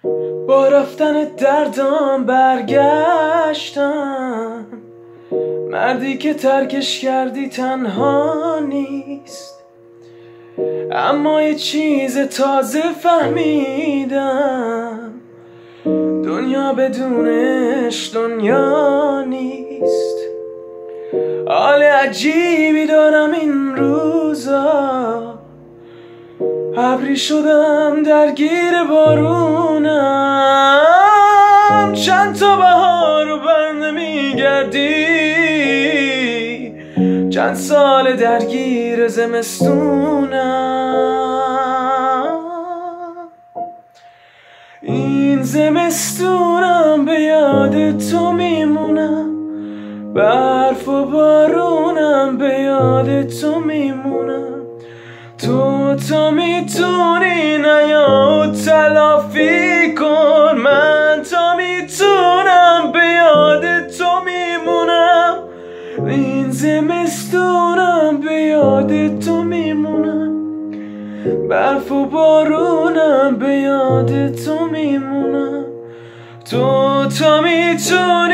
با رفتن دردم برگشتم. مردی که ترکش کردی تنها نیست، اما یه چیز تازه فهمیدم، دنیا بدونش دنیا نیست. حال عجیبی دارم این روزا، ابری شدم درگیر بارونم. چند تا بهار رو بر نمیگردی، چند سال درگیر زمستونم. این زمستونم به یاد تو میمونم، برف و بارونم به یاد تو میمونم. تو میتونی نیا تلافی کن، من تا میتونم به یاد تو میمونم. این زمستونم به یاد تو میمونم، برف و بارونم به یاد تو میمونم. تو میتونی